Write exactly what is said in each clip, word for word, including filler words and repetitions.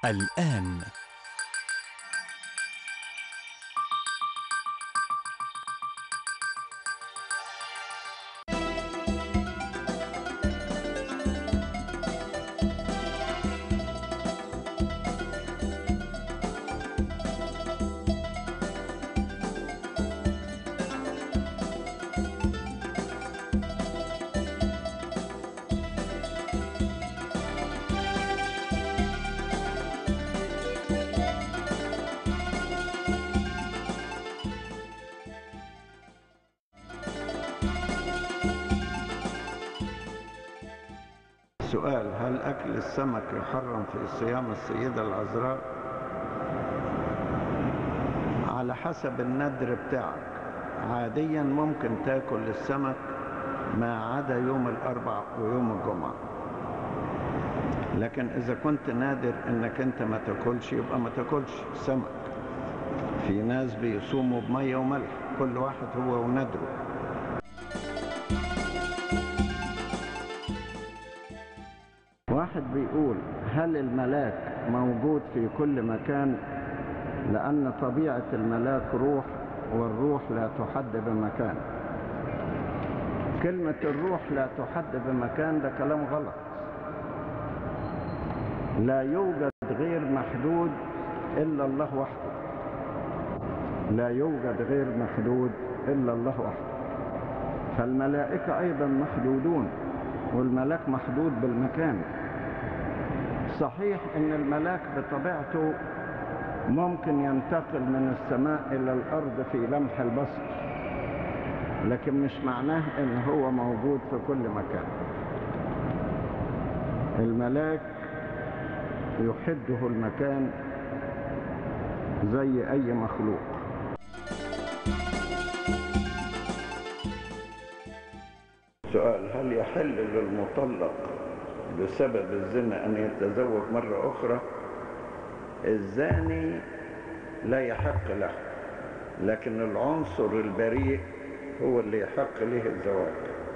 الآن. سؤال: هل أكل السمك يحرم في صيام السيدة العذراء؟ على حسب الندر بتاعك. عاديا ممكن تاكل السمك ما عدا يوم الأربع ويوم الجمعة، لكن إذا كنت نادر إنك أنت ما تاكلش يبقى ما تاكلش سمك. في ناس بيصوموا بمية وملح، كل واحد هو وندره. واحد بيقول: هل الملاك موجود في كل مكان؟ لأن طبيعة الملاك روح، والروح لا تحد بمكان. كلمة الروح لا تحد بمكان ده كلام غلط. لا يوجد غير محدود إلا الله وحده. لا يوجد غير محدود إلا الله وحده. فالملائكة أيضا محدودون، والملاك محدود بالمكان. صحيح ان الملاك بطبيعته ممكن ينتقل من السماء الى الارض في لمح البصر، لكن مش معناه ان هو موجود في كل مكان. الملاك يحده المكان زي اي مخلوق. سؤال: هل يحل للمطلق بسبب الزنا أن يتزوج مرة أخرى؟ الزاني لا يحق له، لكن العنصر البريء هو اللي يحق له الزواج.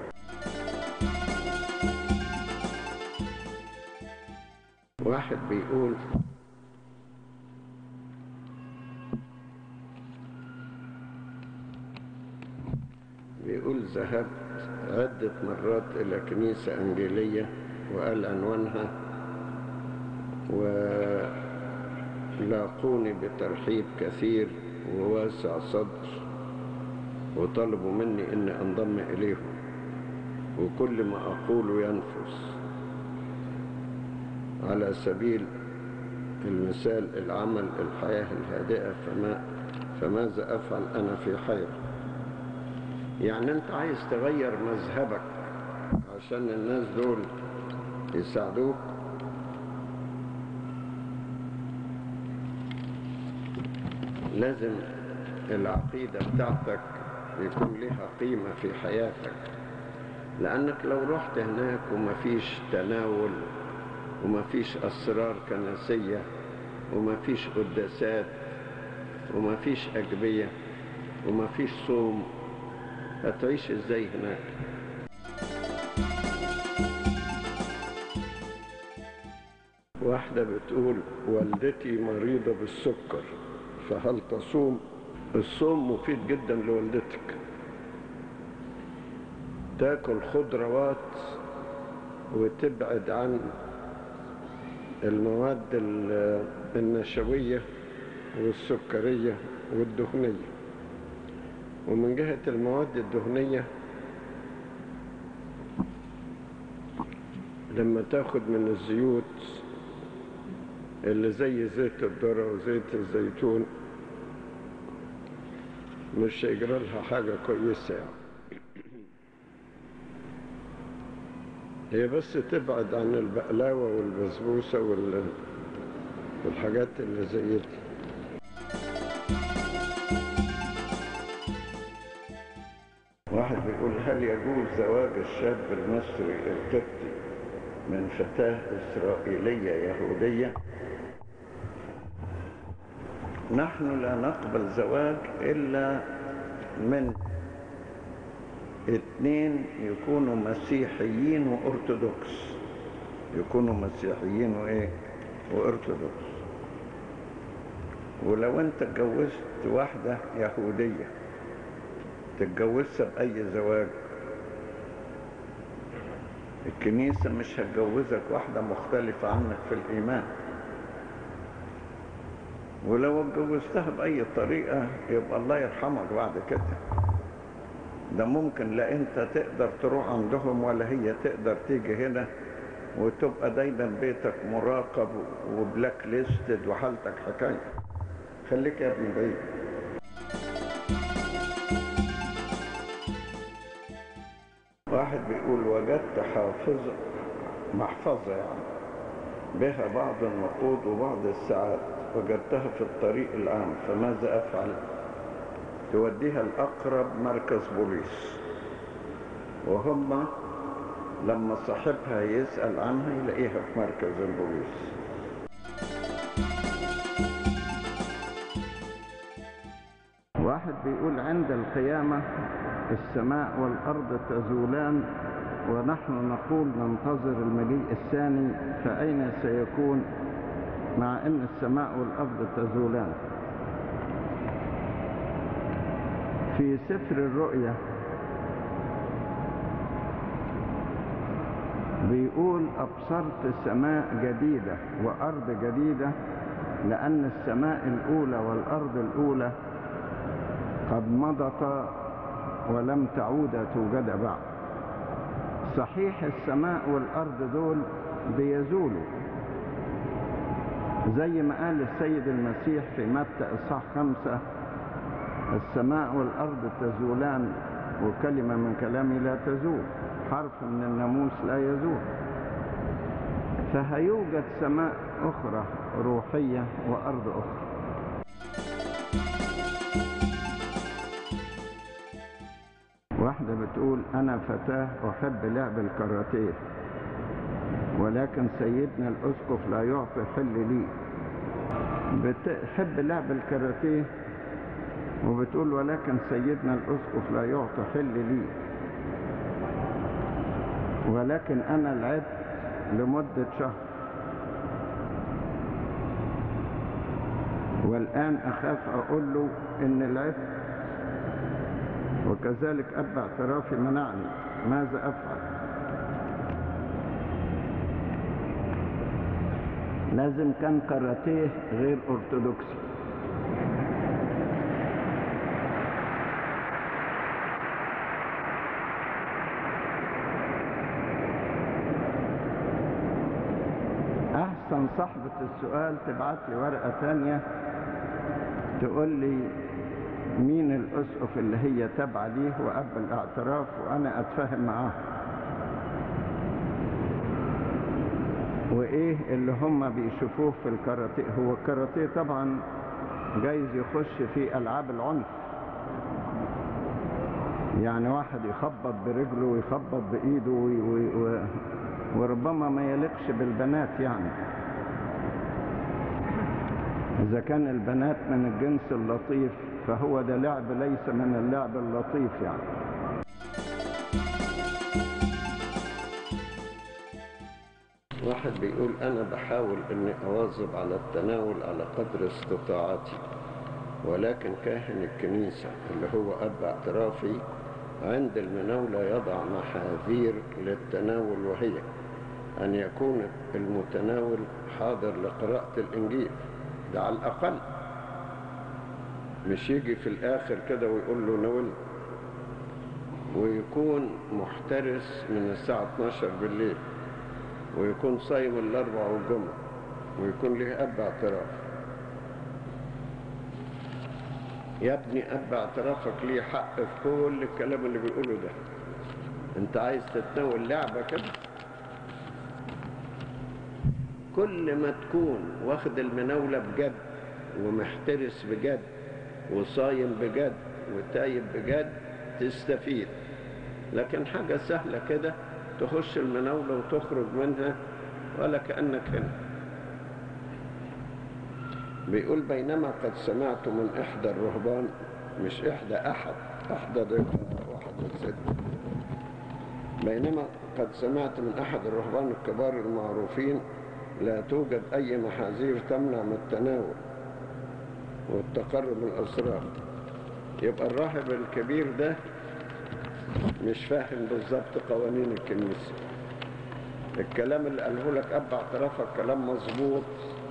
واحد بيقول: بيقول ذهبت عدة مرات إلى كنيسة أنجيلية وقال عنوانها، ولاقوني بترحيب كثير وواسع صدر، وطلبوا مني أني أنضم إليهم، وكل ما أقوله ينفذ. على سبيل المثال العمل الحياة الهادئة، فما فماذا أفعل أنا في حيرة؟ يعني أنت عايز تغير مذهبك عشان الناس دول يساعدوك؟ لازم العقيدة بتاعتك يكون لها قيمة في حياتك، لأنك لو رحت هناك ومفيش تناول ومفيش أسرار كنسية ومفيش قداسات ومفيش أجبية ومفيش صوم، هتعيش ازاي هناك؟ واحدة بتقول: والدتي مريضة بالسكر، فهل تصوم؟ الصوم مفيد جدا لوالدتك. تاكل خضروات وتبعد عن المواد النشوية والسكرية والدهنية. ومن جهة المواد الدهنية، لما تاخد من الزيوت اللي زي زيت الذرة وزيت الزيتون مش هيجرى لها حاجة كويسة يعني. هي بس تبعد عن البقلاوة والبسبوسة والحاجات اللي زي دي. واحد بيقول: هل يجوز زواج الشاب المصري القبطي من فتاة إسرائيلية يهودية؟ نحن لا نقبل زواج إلا من اثنين يكونوا مسيحيين وأرثوذكس. يكونوا مسيحيين وإيه؟ وأرثوذكس. ولو أنت اتجوزت واحدة يهودية تتجوزها بأي زواج، الكنيسة مش هتجوزك واحدة مختلفة عنك في الإيمان. ولو اتجوزتها بأي طريقة يبقى الله يرحمك بعد كده. ده ممكن لا انت تقدر تروح عندهم ولا هي تقدر تيجي هنا، وتبقى دايما بيتك مراقب وبلاك ليستد وحالتك حكاية. خليك يا ابني بعيد. واحد بيقول وجدت حافظة محفظة يعني بها بعض النقود وبعض الساعات، وجدتها في الطريق العام، فماذا أفعل؟ توديها الأقرب مركز بوليس، وهم لما صاحبها يسأل عنها يلاقيها في مركز البوليس. واحد بيقول عند القيامة السماء والأرض تزولان، ونحن نقول ننتظر المجيء الثاني، فأين سيكون مع أن السماء والأرض تزولان؟ في سفر الرؤيا بيقول أبصرت سماء جديدة وأرض جديدة، لأن السماء الأولى والأرض الأولى قد مضت ولم تعود توجد بعد. صحيح السماء والأرض دول بيزولوا زي ما قال السيد المسيح في متى إصحاح خمسة: السماء والأرض تزولان وكلمة من كلامي لا تزول، حرف من الناموس لا يزول. فهيوجد سماء أخرى روحية وأرض أخرى. واحدة بتقول أنا فتاة أحب لعب الكاراتيه، ولكن سيدنا الأسقف لا يعطي حل لي. بتحب لعب الكاراتيه وبتقول ولكن سيدنا الأسقف لا يعطي حل لي، ولكن أنا لعبت لمدة شهر والآن أخاف أقول له إن لعبت، وكذلك أب اعترافي منعني، ماذا أفعل؟ لازم كان كاراتيه غير أرثوذكسي. أحسن صاحبة السؤال تبعت لي ورقة تانية تقول لي مين الأسقف اللي هي تابعة ليه وأب الاعتراف، وأنا أتفاهم معاه، وإيه اللي هم بيشوفوه في الكاراتيه. هو الكاراتيه طبعا جايز يخش في ألعاب العنف، يعني واحد يخبط برجله ويخبط بإيده وي وي وربما ما يليقش بالبنات. يعني إذا كان البنات من الجنس اللطيف فهو ده لعب ليس من اللعب اللطيف يعني. واحد بيقول أنا بحاول أني أواظب على التناول على قدر استطاعتي، ولكن كاهن الكنيسة اللي هو أب اعترافي عند المناولة يضع محاذير للتناول، وهي أن يكون المتناول حاضر لقراءة الإنجيل، ده على الأقل، مش يجي في الآخر كده ويقول له ناول، ويكون محترس من الساعة اتناشر بالليل، ويكون صايم الأربع والجمعة، ويكون له أب اعتراف. يا ابني أب اعترافك ليه حق في كل الكلام اللي بيقوله ده. انت عايز تتناول لعبة كده؟ كل ما تكون واخد المناولة بجد ومحترس بجد وصايم بجد وتايب بجد تستفيد. لكن حاجة سهلة كده تخش المناولة وتخرج منها ولا كأنك هنا. بيقول بينما قد سمعت من إحدى الرهبان، مش إحدى أحد، إحدى ده واحد من ستة. بينما قد سمعت من أحد الرهبان الكبار المعروفين لا توجد أي محاذير تمنع من التناول والتقرب من الأسرار. يبقى الراهب الكبير ده مش فاهم بالظبط قوانين الكنيسة. الكلام اللي قاله لك أب اعترافك كلام مظبوط،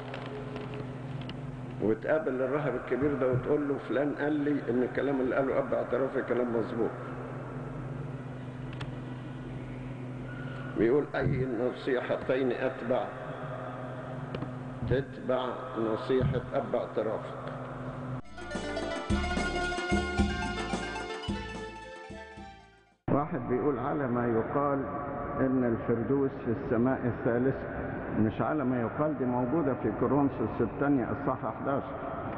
وتقابل الراهب الكبير ده وتقول له فلان قال لي إن الكلام اللي قاله أب اعترافي كلام مظبوط. بيقول أي نصيحتين أتبع؟ تتبع نصيحة أب اعترافك. واحد بيقول على ما يقال ان الفردوس في السماء الثالثة. مش على ما يقال، دي موجودة في كورنثوس الثانية اصحاح أحد عشر.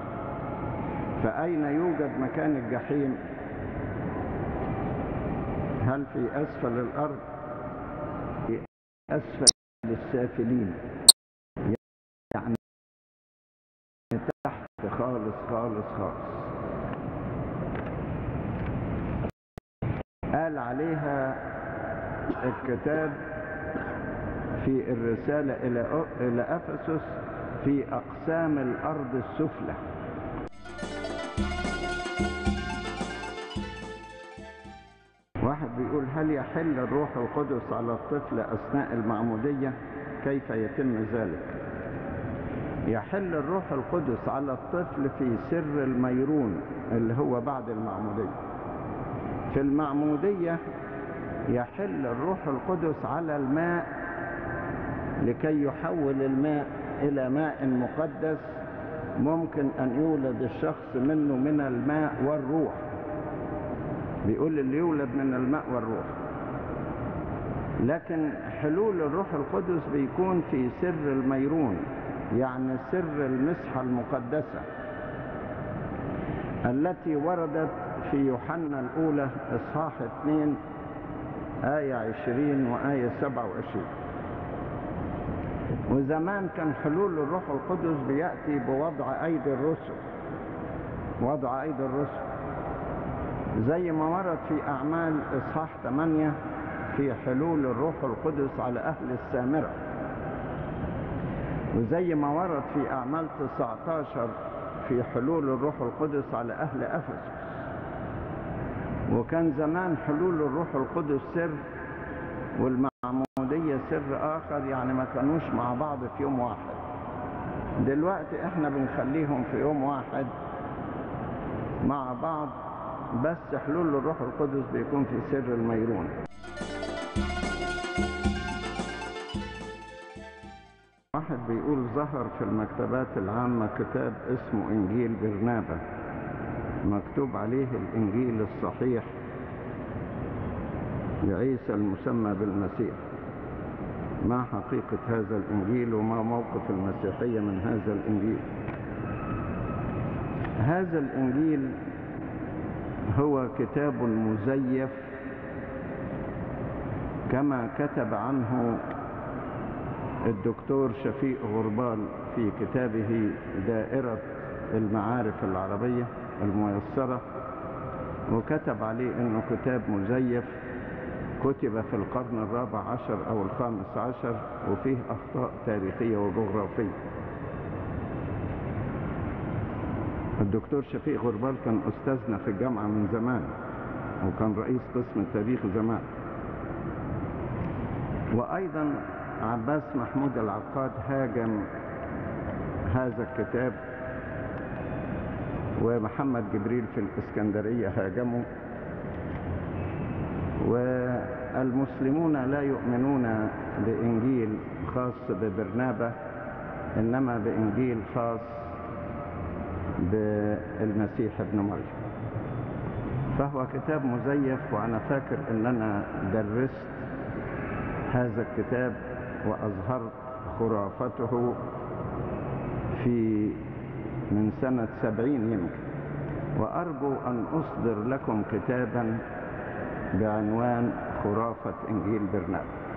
فأين يوجد مكان الجحيم؟ هل في أسفل الأرض؟ في أسفل السافلين، يعني تحت خالص خالص خالص. قال عليها الكتاب في الرسالة إلى إلى أفسس في أقسام الأرض السفلى. واحد بيقول هل يحل الروح القدس على الطفل أثناء المعمودية؟ كيف يتم ذلك؟ يحل الروح القدس على الطفل في سر الميرون اللي هو بعد المعمودية. في المعمودية يحل الروح القدس على الماء لكي يحول الماء إلى ماء مقدس ممكن أن يولد الشخص منه من الماء والروح. بيقول اللي يولد من الماء والروح. لكن حلول الروح القدس بيكون في سر الميرون، يعني سر المسحة المقدسة التي وردت في يوحنا الأولى إصحاح اثنين آية عشرين وآية سبعة وعشرين. وزمان كان حلول الروح القدس بيأتي بوضع أيدي الرسل، وضع أيدي الرسل زي ما ورد في أعمال إصحاح ثمانية في حلول الروح القدس على أهل السامرة، وزي ما ورد في أعمال تسعة عشر في حلول الروح القدس على أهل أفسس. وكان زمان حلول الروح القدس سر والمعمودية سر آخر، يعني ما كانوش مع بعض في يوم واحد. دلوقتي احنا بنخليهم في يوم واحد مع بعض، بس حلول الروح القدس بيكون في سر الميرون. واحد بيقول ظهر في المكتبات العامة كتاب اسمه إنجيل برنابا، مكتوب عليه الإنجيل الصحيح لعيسى المسمى بالمسيح. ما حقيقة هذا الإنجيل وما موقف المسيحية من هذا الإنجيل؟ هذا الإنجيل هو كتاب مزيف كما كتب عنه الدكتور شفيق غربال في كتابه دائرة المعارف العربية الميسرة، وكتب عليه انه كتاب مزيف كتب في القرن الرابع عشر او الخامس عشر، وفيه اخطاء تاريخية وجغرافية. الدكتور شفيق غربال كان استاذنا في الجامعة من زمان، وكان رئيس قسم التاريخ زمان. وايضا عباس محمود العقاد هاجم هذا الكتاب، ومحمد جبريل في الإسكندرية هاجمه. والمسلمون لا يؤمنون بإنجيل خاص ببرنابا، إنما بإنجيل خاص بالمسيح ابن مريم. فهو كتاب مزيف، وأنا فاكر إن أنا درست هذا الكتاب وأظهرت خرافته في من سنة سبعين يمكن. وأرجو أن أصدر لكم كتابا بعنوان خرافة إنجيل برنابا.